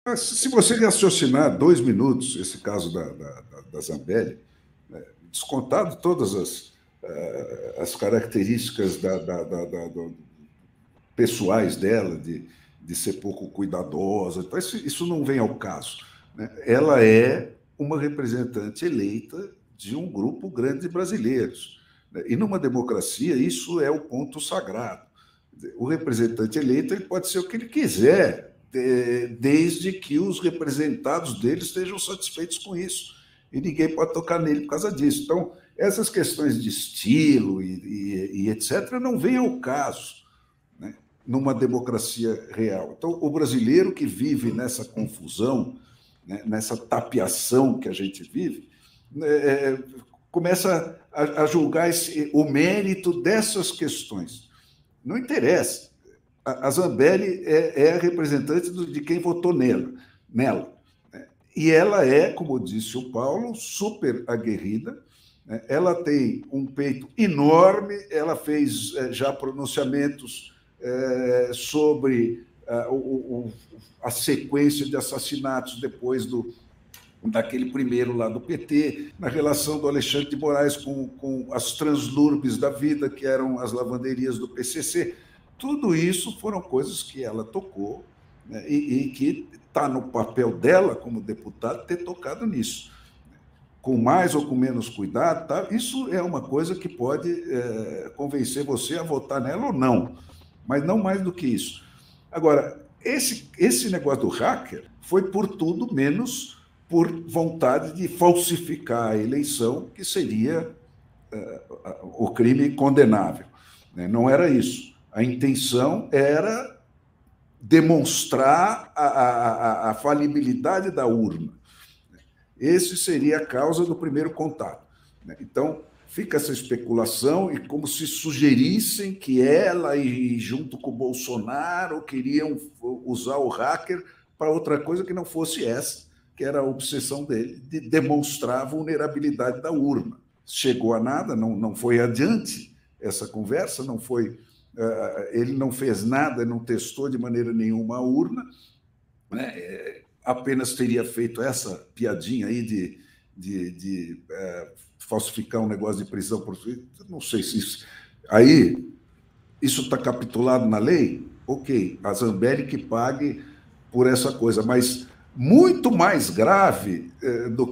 Se você raciocinar 2 minutos, esse caso da Zambelli, né, descontado todas as características pessoais dela, de ser pouco cuidadosa, então isso não vem ao caso. Né? Ela é uma representante eleita de um grupo grande de brasileiros. Né? E numa democracia, isso é o ponto sagrado. O representante eleito ele pode ser o que ele quiser, desde que os representados dele estejam satisfeitos com isso. E ninguém pode tocar nele por causa disso. Então, essas questões de estilo e etc. não vêm ao caso, né, numa democracia real. Então, o brasileiro que vive nessa confusão, né, nessa tapeação que a gente vive, começa a julgar o mérito dessas questões. Não interessa. A Zambelli é a representante de quem votou nela. E ela é, como disse o Paulo, super aguerrida. Ela tem um peito enorme, ela fez já pronunciamentos sobre a sequência de assassinatos depois daquele primeiro lá do PT, na relação do Alexandre de Moraes com as Translúrbes da vida, que eram as lavanderias do PCC. Tudo isso foram coisas que ela tocou, né, e que está no papel dela, como deputada, ter tocado nisso. Com mais ou com menos cuidado, tá? Isso é uma coisa que pode convencer você a votar nela ou não, mas não mais do que isso. Agora, esse negócio do hacker foi por tudo menos por vontade de falsificar a eleição, que seria o crime condenável. Né? Não era isso. A intenção era demonstrar a falibilidade da urna. Esse seria a causa do primeiro contato. Né? Então, fica essa especulação e como se sugerissem que ela e junto com o Bolsonaro queriam usar o hacker para outra coisa que não fosse essa, que era a obsessão dele de demonstrar a vulnerabilidade da urna. Chegou a nada, não foi adiante essa conversa, não foi, ele não fez nada, não testou de maneira nenhuma a urna, né? Apenas teria feito essa piadinha aí de falsificar um negócio de prisão por... Não sei se isso... Aí, isso está capitulado na lei? Ok, a Zambelli que pague por essa coisa, mas muito mais grave do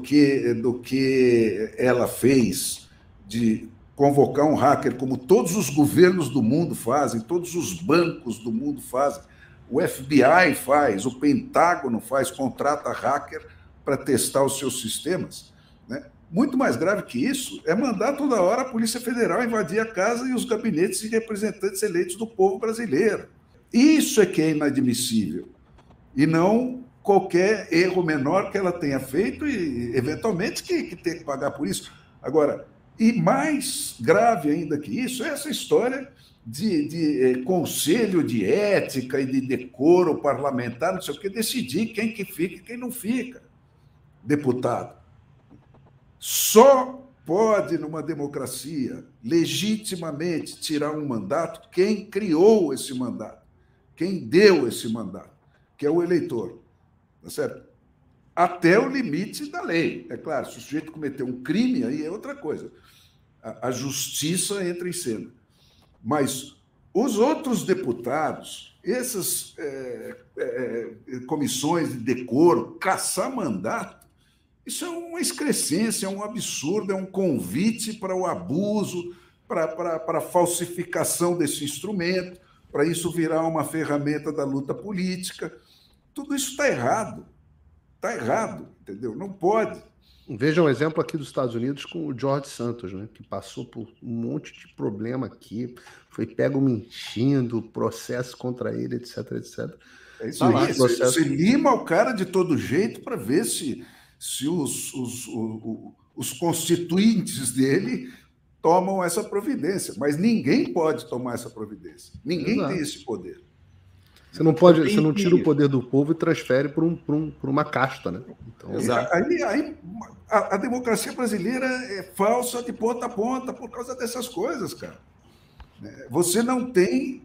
que ela fez de convocar um hacker, como todos os governos do mundo fazem, todos os bancos do mundo fazem, o FBI faz, o Pentágono faz, contrata hacker para testar os seus sistemas. Né? Muito mais grave que isso é mandar toda hora a Polícia Federal invadir a casa e os gabinetes de representantes eleitos do povo brasileiro. Isso é que é inadmissível. E não qualquer erro menor que ela tenha feito e, eventualmente, que tenha que pagar por isso. Agora, e mais grave ainda que isso, é essa história de conselho de ética e de decoro parlamentar, não sei o que, decidir quem que fica e quem não fica deputado. Só pode, numa democracia, legitimamente tirar um mandato quem criou esse mandato, quem deu esse mandato, que é o eleitor. Tá certo? Até o limite da lei. É claro, se o sujeito cometeu um crime, aí é outra coisa. A justiça entra em cena. Mas os outros deputados, essas comissões de decoro, caçar mandato, isso é uma excrescência, é um absurdo, é um convite para o abuso, para a falsificação desse instrumento, para isso virar uma ferramenta da luta política. Tudo isso está errado. Está errado, entendeu? Não pode. Veja um exemplo aqui dos Estados Unidos com o George Santos, né, que passou por um monte de problema aqui, foi pego mentindo, processo contra ele, etc, etc. É isso aí. Você lima o cara de todo jeito para ver se os constituintes dele tomam essa providência. Mas ninguém pode tomar essa providência. Ninguém tem esse poder. Você não pode, você não tira o poder do povo e transfere para uma casta, né? Então, aí a democracia brasileira é falsa de ponta a ponta por causa dessas coisas, cara. Você não tem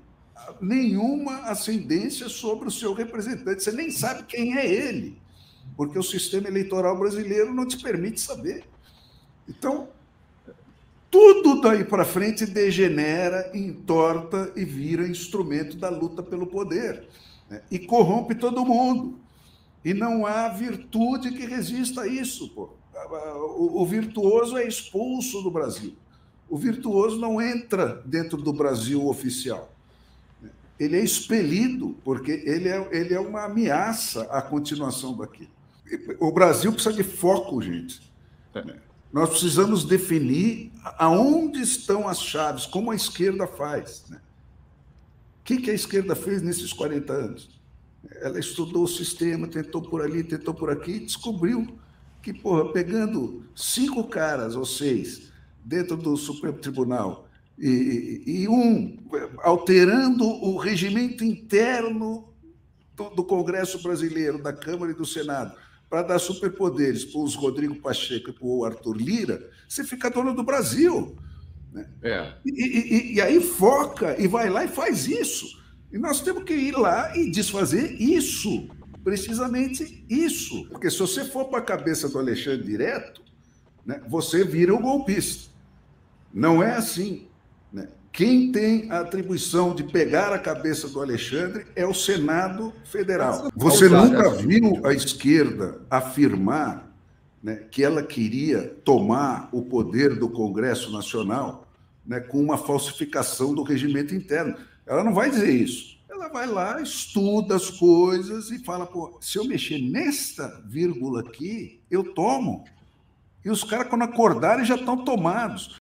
nenhuma ascendência sobre o seu representante. Você nem sabe quem é ele, porque o sistema eleitoral brasileiro não te permite saber. Então, tudo daí para frente degenera, entorta e vira instrumento da luta pelo poder, né? E corrompe todo mundo. E não há virtude que resista a isso. Pô. O virtuoso é expulso do Brasil. O virtuoso não entra dentro do Brasil oficial. Ele é expelido, porque ele é uma ameaça à continuação daquilo. O Brasil precisa de foco, gente. Nós precisamos definir aonde estão as chaves, como a esquerda faz. Né? O que a esquerda fez nesses 40 anos? Ela estudou o sistema, tentou por ali, tentou por aqui, e descobriu que, porra, pegando 5 caras ou 6 dentro do Supremo Tribunal e alterando o regimento interno do Congresso brasileiro, da Câmara e do Senado, para dar superpoderes para os Rodrigo Pacheco e para o Arthur Lira, você fica dono do Brasil. Né? E aí foca e vai lá e faz isso. E nós temos que ir lá e desfazer isso, precisamente isso. Porque se você for para a cabeça do Alexandre direto, né, você vira o golpista. Não é assim. Né? Quem tem a atribuição de pegar a cabeça do Alexandre é o Senado Federal. Você nunca viu a esquerda afirmar, né, que ela queria tomar o poder do Congresso Nacional, né, com uma falsificação do regimento interno. Ela não vai dizer isso. Ela vai lá, estuda as coisas e fala, pô, se eu mexer nesta vírgula aqui, eu tomo. E os caras, quando acordarem, já estão tomados.